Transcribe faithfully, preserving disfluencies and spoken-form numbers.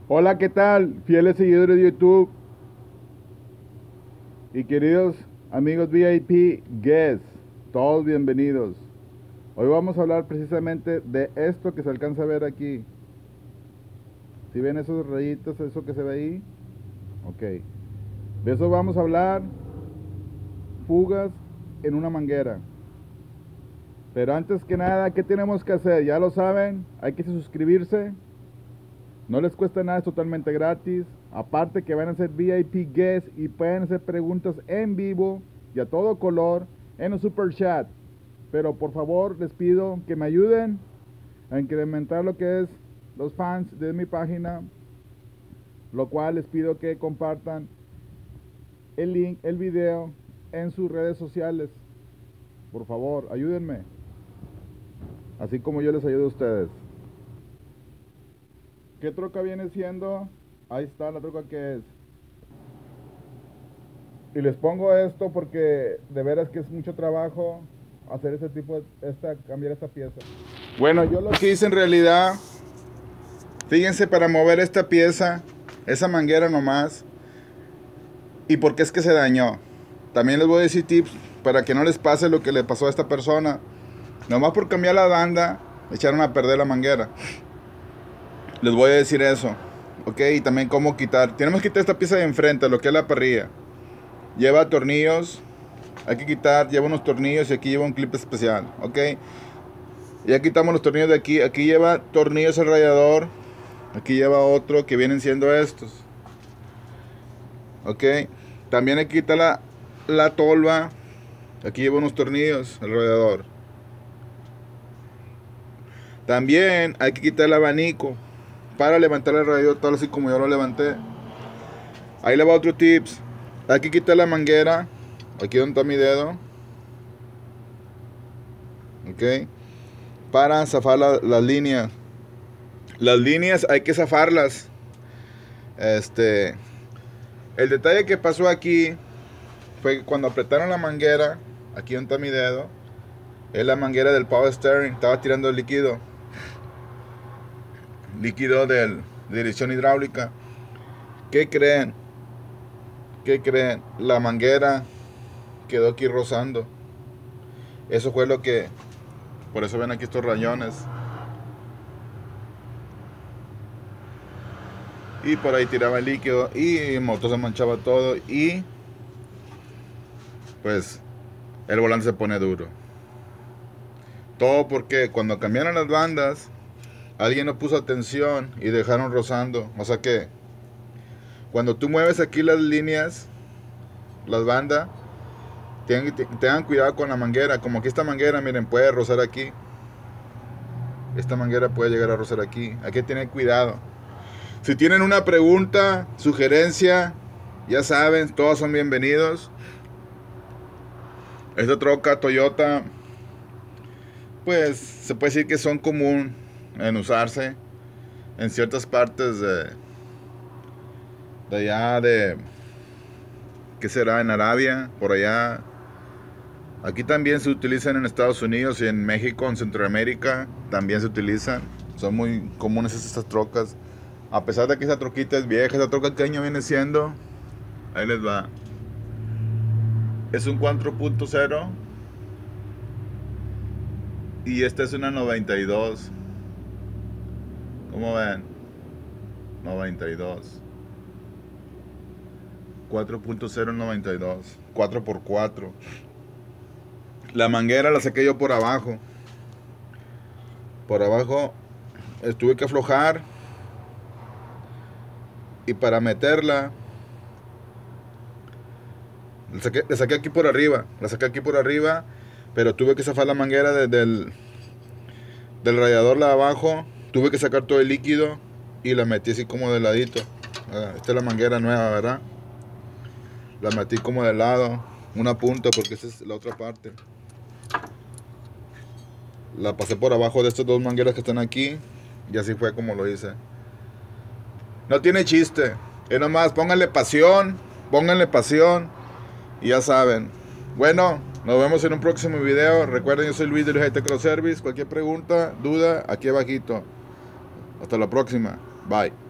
Hola, ¿qué tal? Fieles seguidores de YouTube y queridos amigos V I P guests, todos bienvenidos. Hoy vamos a hablar precisamente de esto que se alcanza a ver aquí. ¿Si ven esos rayitos, eso que se ve ahí? Ok. De eso vamos a hablar. Fugas en una manguera. Pero antes que nada, ¿qué tenemos que hacer? Ya lo saben, hay que suscribirse. No les cuesta nada, es totalmente gratis. Aparte que van a ser V I P guests y pueden hacer preguntas en vivo y a todo color en el super chat. Pero por favor les pido que me ayuden a incrementar lo que es los fans de mi página. Lo cual les pido que compartan el link, el video en sus redes sociales. Por favor, ayúdenme. Así como yo les ayudo a ustedes. ¿Qué troca viene siendo? Ahí está la troca que es. Y les pongo esto porque de veras que es mucho trabajo hacer este tipo de, esta, cambiar esta pieza. Bueno, yo lo que hice en realidad, fíjense, para mover esta pieza, esa manguera nomás, y por qué es que se dañó. También les voy a decir tips para que no les pase lo que le pasó a esta persona. Nomás por cambiar la banda, echaron a perder la manguera. Les voy a decir eso, ok, y también cómo quitar. Tenemos que quitar esta pieza de enfrente, lo que es la parrilla. Lleva tornillos, hay que quitar, lleva unos tornillos y aquí lleva un clip especial, ok. Ya quitamos los tornillos de aquí, aquí lleva tornillos el radiador, aquí lleva otro que vienen siendo estos, ok. También hay que quitar la, la tolva, aquí lleva unos tornillos el radiador. También hay que quitar el abanico para levantar el radiador tal así como yo lo levanté. Ahí le va otro tips. Hay que quitar la manguera, aquí donde está mi dedo, ok, para zafar la, las líneas. Las líneas hay que zafarlas. Este, el detalle que pasó aquí fue que cuando apretaron la manguera, aquí donde está mi dedo, es la manguera del power steering, estaba tirando el líquido. Líquido de dirección hidráulica. ¿Qué creen? ¿Qué creen? La manguera quedó aquí rozando. Eso fue lo que... Por eso ven aquí estos rayones. Y por ahí tiraba el líquido y el motor se manchaba todo y... Pues el volante se pone duro. Todo porque cuando cambiaron las bandas, alguien no puso atención y dejaron rozando. O sea que cuando tú mueves aquí las líneas, las bandas, tengan, tengan cuidado con la manguera. Como aquí esta manguera, miren, puede rozar aquí. Esta manguera puede llegar a rozar aquí. Hay que tener cuidado. Si tienen una pregunta, sugerencia, ya saben, todos son bienvenidos. Esta troca Toyota, pues se puede decir que son común en usarse en ciertas partes de, de allá de, ¿qué será? En Arabia, por allá. Aquí también se utilizan en Estados Unidos y en México, en Centroamérica, también se utilizan. Son muy comunes estas trocas. A pesar de que esa troquita es vieja, esa troca ¿qué año viene siendo? Ahí les va. Es un cuatro punto cero. Y esta es una noventa y dos. ¿Cómo ven? noventa y dos. cuatro punto cero noventa y dos. cuatro por cuatro. La manguera la saqué yo por abajo. Por abajo tuve que aflojar. Y para meterla, la saqué, la saqué aquí por arriba. La saqué aquí por arriba. Pero tuve que zafar la manguera de, del, del radiador la de abajo. Tuve que sacar todo el líquido. Y la metí así como de ladito. Esta es la manguera nueva, ¿verdad? La metí como de lado. Una punta porque esta es la otra parte. La pasé por abajo de estas dos mangueras que están aquí. Y así fue como lo hice. No tiene chiste. Es nomás, pónganle pasión. Pónganle pasión. Y ya saben. Bueno, nos vemos en un próximo video. Recuerden, yo soy Luis de Luis High Tech Service. Cualquier pregunta, duda, aquí abajito. Hasta la próxima. Bye.